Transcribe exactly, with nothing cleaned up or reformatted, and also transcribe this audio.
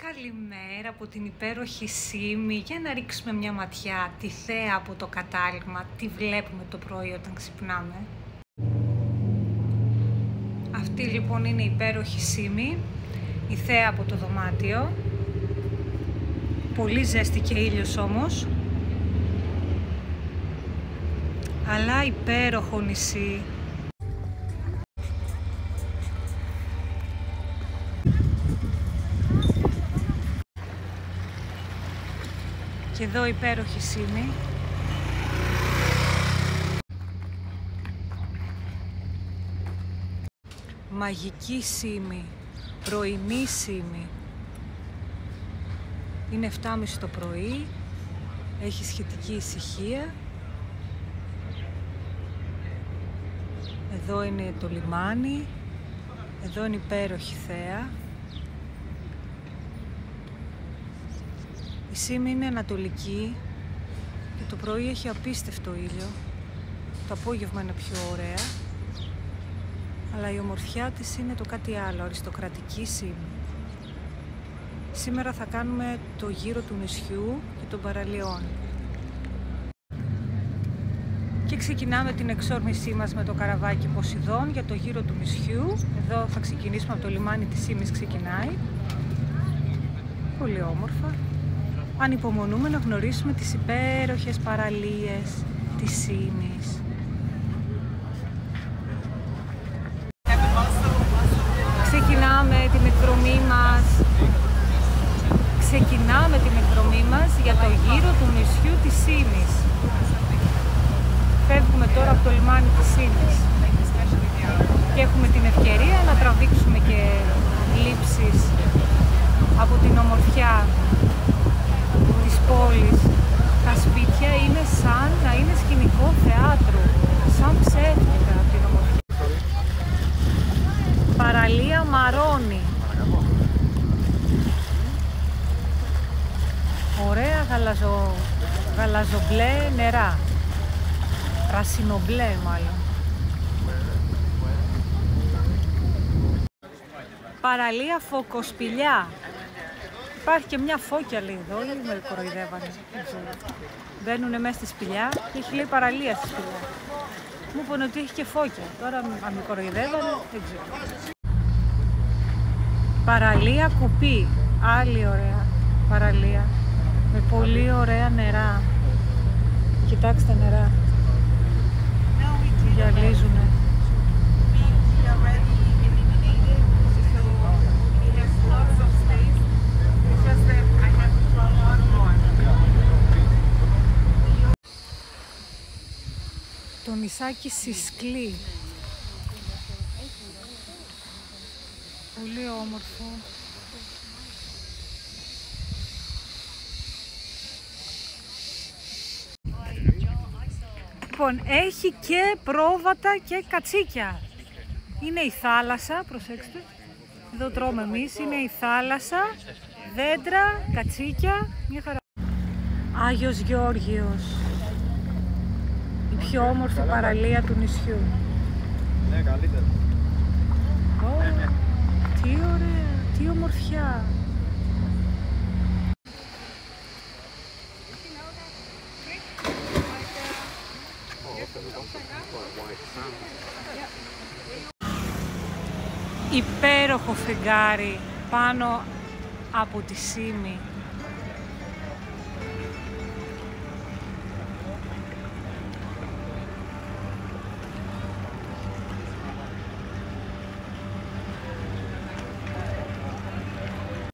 Καλημέρα από την υπέροχη Σύμη. Για να ρίξουμε μια ματιά τη θέα από το κατάληγμα. Τι βλέπουμε το πρωί όταν ξυπνάμε. Αυτή λοιπόν είναι η υπέροχη Σύμη, η θέα από το δωμάτιο. Πολύ ζέστη και ήλιος όμως. Αλλά υπέροχο νησί. Και εδώ υπέροχη Σύμη. Μαγική Σύμη, πρωινή Σύμη. Είναι εφτά και μισή το πρωί, έχει σχετική ησυχία. Εδώ είναι το λιμάνι, εδώ είναι υπέροχη θέα. Η Σύμη είναι ανατολική και το πρωί έχει απίστευτο ήλιο. Το απόγευμα είναι πιο ωραία. Αλλά η ομορφιά της είναι το κάτι άλλο, αριστοκρατική Σύμη. Σήμερα θα κάνουμε το γύρο του νησιού και των παραλιών. Και ξεκινάμε την εξόρμησή μας με το καραβάκι Ποσειδών για το γύρο του νησιού. Εδώ θα ξεκινήσουμε από το λιμάνι της Σύμης, ξεκινάει. Πολύ όμορφα. Ανυπομονούμε να γνωρίσουμε τις υπέροχες παραλίες της Σύμης. Ξεκινάμε την εκδρομή μας. Ξεκινάμε την εκδρομή μας για το γύρο του νησιού της Σύμης. Φεύγουμε τώρα από το λιμάνι της Σύμης και έχουμε την ευκαιρία να τραβήξουμε και λήψεις από την ομορφιά της πόλης. Τα σπίτια είναι σαν να είναι σκηνικό θεάτρου, σαν ψεύτικα από την ομορφιά. Παραλία Μαρώνη. Ωραία γαλαζο, γαλαζομπλε νερά. Πρασινομπλε μάλλον. Παραλία Φωκοσπηλιά. Υπάρχει και μια φώκια λέει εδώ, όλοι με κοροϊδεύανε. Μπαίνουνε μέσα στη σπηλιά και έχει λέει παραλία στη σπηλιά. Μου είπαν ότι έχει και φώκια. Τώρα αν με κοροϊδεύανε, δεν ξέρω. Παραλία Κουπί. Άλλη ωραία παραλία. Με πολύ ωραία νερά. Κοιτάξτε τα νερά. Γυαλίζουνε. Το νησάκι Σισκλή. Πολύ όμορφο. Λοιπόν, έχει και πρόβατα και κατσίκια. Είναι η θάλασσα, προσέξτε. Εδώ τρώμε εμείς, είναι η θάλασσα, δέντρα, κατσίκια, μια χαρά. Άγιος Γεώργιος. Η πιο όμορφη παραλία του νησιού. Ναι, καλύτερα. Oh, τι ωραία, τι ομορφιά. Υπέροχο φεγγάρι πάνω από τη Σύμη.